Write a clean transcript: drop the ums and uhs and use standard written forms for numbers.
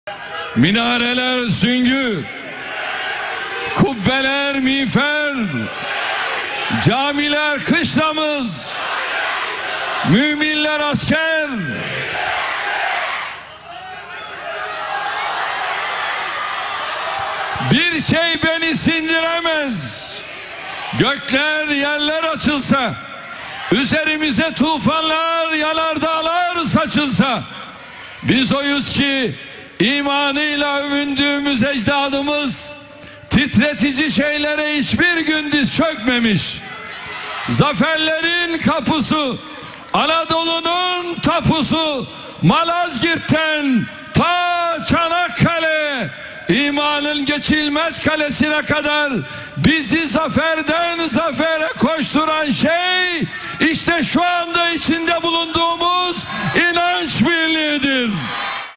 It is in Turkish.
Minareler süngü, kubbeler miğfer, camiler kışlamız, müminler asker. Bir şey beni sindiremez. Gökler yerler açılsa, üzerimize tufanlar yanardağlar saçılsa, biz oyuz ki imanıyla övündüğümüz ecdadımız titretici şeylere hiçbir gün diz çökmemiş. Zaferlerin kapusu, Anadolu'nun tapusu, Malazgirt'ten ta Çanakkale, imanın geçilmez kalesine kadar bizi zaferden zafere koşturan şey işte şu anda içinde bulunduğumuz inanç birliğidir.